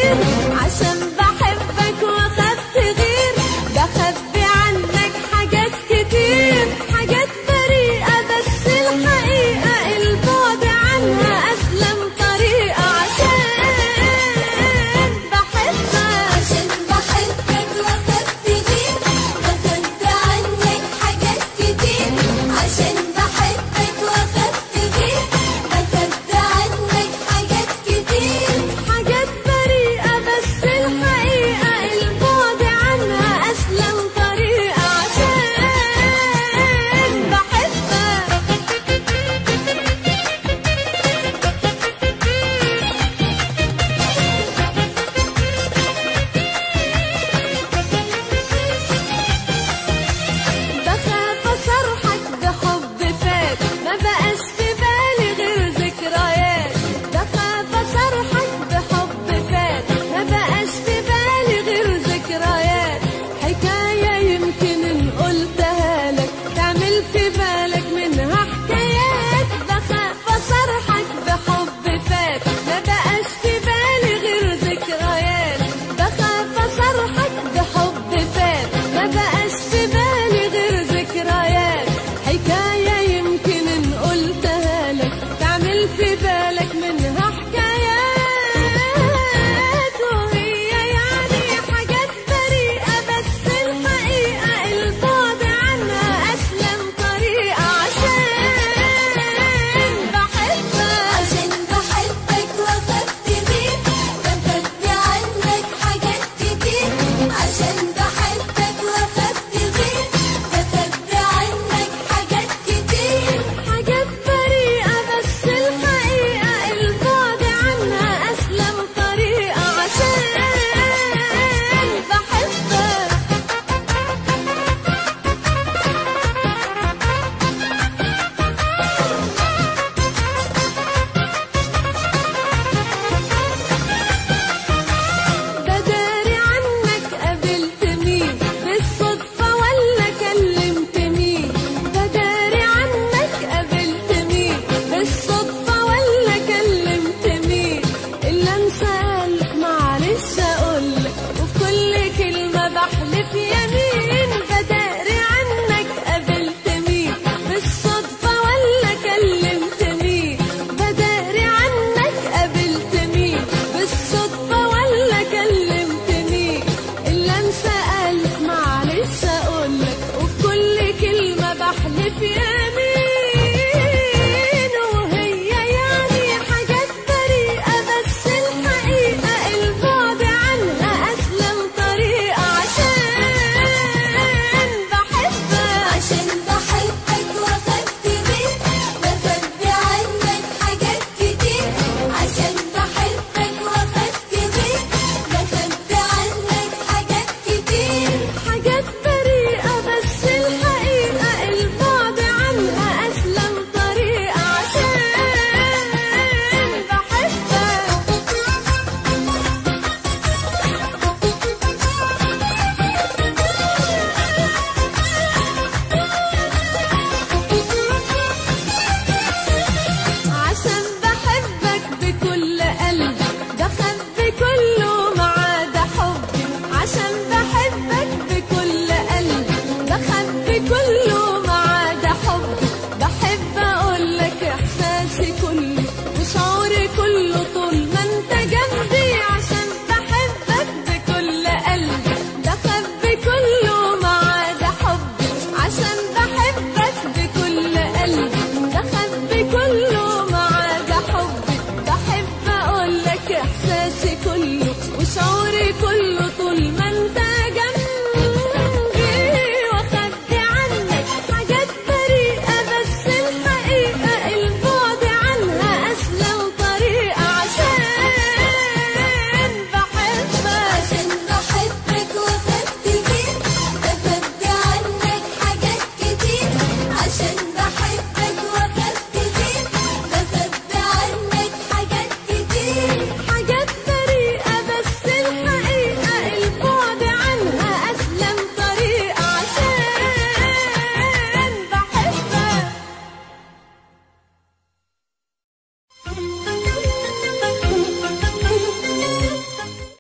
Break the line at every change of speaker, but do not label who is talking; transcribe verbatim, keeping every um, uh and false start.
كتير، عشان بحبك واخاف تغير، بخبي عنك حاجات كتير، حاجات بريئة بس الحقيقة البعد عنها أسلم طريقة، عشان بحبك
عشان بحبك واخاف تغير، بخبي عنك حاجات كتير، عشان بحبك واخاف تغير، بخبي عنك حاجات كتير،
حاجات بريئة بس الحقيقة البعد عنها أسلم طريقة، عشان بحبك. بخاف أصرحك بحب فات، ما بقاش في بالي غير ذكريات، بخاف أصرحك بحب فات، ما بقاش في بالي غير ذكريات، حكاية يمكن إن قلتها لك تعمل في بالك منها حكايات، بخاف أصرحك بحب فات، ما بقاش في بالي غير ذكريات، بخاف أصرحك بحب فات، ما بقاش في بالي غير ذكريات، حكاية يمكن إن قلتها لك تعمل في بالك منها حكايات، وهي يعني حاجات بريئة بس الحقيقة البعد عنها أسلم طريقة، عشان بحبك.
عشان بحبك واخاف تغير، بخبي عنك حاجات كتير، عشان بحبك واخاف تغير، بخبي عنك حاجات كتير،
حاجات بريئة بس الحقيقة البعد عنها أسلم طريقة، عشان بحبك. بداري عنك قابلت مين بالصدفة ولا كلمت مين، بداري عنك قابلت مين بالصدفة ولا كلمت مين، إلا انسالك معلش أقولك وفي كل كلمة بحلف يمين، بداري عنك قابلت مين بالصدفة ولا كلمت مين، بداري عنك قابلت مين بالصدفة ولا كلمت مين، إلا انسالك معلش أقولك وفي كل كلمة بحلف يمين، وهي يعني حاجات بريئة بس الحقيقة البعد عنها أسلم طريقة، عشان بحبك.
عشان بحبك واخاف تغير، بخبي عنك حاجات كتير، عشان بحبك واخاف تغير، بخبي عنك حاجات كتير،
حاجات بريئة بس الحقيقة البعد عنها أسلم طريقة، عشان بحبك. عشان بحبك بكل قلبي، بخبي كله ما عدا حبي، عشان بحبك بكل قلبي، بخبي كله ما عدا حبي، بحب أقولك إحساسي كله وشعوري كله طول ما أنت جنبي، عشان بحبك بكل قلبي، بخبي كله ما عدا حبي، عشان بحبك بكل قلبي، بخبي كله ما عدا حبي، بحب أقولك إحساسي كله وشعوري كله